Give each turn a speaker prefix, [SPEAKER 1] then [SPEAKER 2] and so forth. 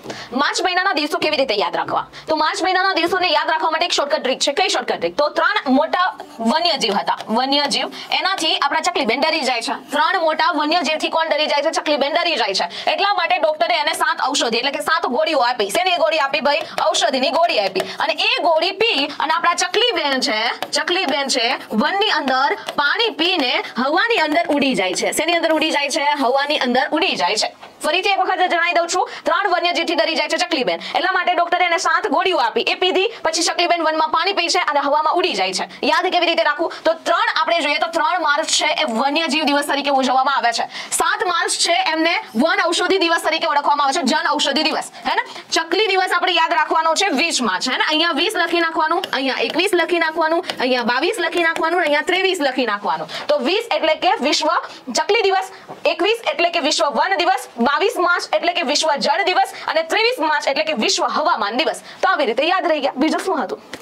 [SPEAKER 1] March મહિનાના દિવસો કેવી રીતે યાદ રાખવા? તો માર્ચ મહિનાના દિવસોને યાદ રાખવા માટે એક શોર્ટકટ ટ્રીક છે. કઈ શોર્ટકટ ટ્રીક? તો 3 મોટા વન્યજીવ હતા. વન્યજીવ, એનાથી આપણા ચકલીબેન ડરી જાય છે. 3 મોટા વન્યજીવથી કોણ ડરી જાય છે? ચકલીબેન ડરી જાય છે. એટલા માટે ડોક્ટરે એને 7 ઔષધિ એટલે કે 7 ગોળીઓ આપી. શેની ગોળી આપી ભાઈ? ઔષધિની ગોળી આપી. અને એ ગોળી પી અને આપણા ચકલીબેન છે વનની અંદર પાણી પીને હવાની અંદર ઉડી જાય છે. શેની અંદર ઉડી જાય છે? હવાની અંદર ઉડી જાય છે. ફરીથી એક વખત જણાવી દઉં છું. 3 વન્યજીવથી ડરી જાય છે ચકલીબેન, એટલા માટે ડોક્ટરે એને 7 ગોળીઓ આપી. એ પીધી પછી ચકલીબેન વનમાં પાણી પી છે અને હવામાં ઉડી જાય છે. યાદ કેવી રીતે રાખવું? તો 3 આપણે જોઈએ તો 3 માર્ચ છે એ વન્યજીવ દિવસ તરીકે ઉજવવામાં આવે છે. 7 માર્ચ છે એમને વન ઔષધિ દિવસ તરીકે ઓળખવામાં આવે છે, જન ઔષધિ દિવસ. હે ને? ચકલી દિવસ આપણે યાદ રાખવાનો છે 20 માર્ચ. હે ને? અહીંયા 20 લખી નાખવાનું, અહીંયા 21 લખી નાખવાનું, અહીંયા 22 લખી નાખવાનું, અહીંયા 23 લખી નાખવાનું. તો 20 એટલે કે વિશ્વ ચકલી દિવસ, 21 એટલે કે વિશ્વ વન દિવસ, 22 માર્ચ એટલે કે વિશ્વ જળ દિવસ અને 23 માર્ચ એટલે કે વિશ્વ હવામાન દિવસ. તો આવી રીતે યાદ રહી ગયા. બીજું શું હતું?